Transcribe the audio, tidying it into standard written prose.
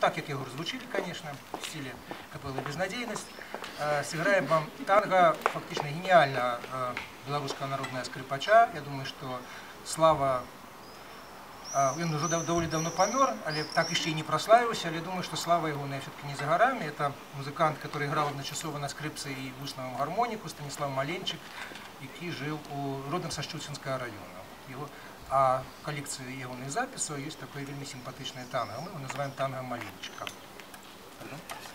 так, как его разлучили, конечно, в стиле капеллы «Безнадейность». Сыграем вам танго, фактично гениально белорусского народного скрипача. Я думаю, что Слава, он уже довольно давно помер, але так еще и не прославился, але я думаю, что слава его все-таки не за горами. Это музыкант, который играл одночасово на скрипце и вусновом гармонику, Станислав Маленчик, который жил родом со Щуцинского района. А в коллекции его записей есть такое вельми симпатичное танго. Мы его называем танго Маленчика.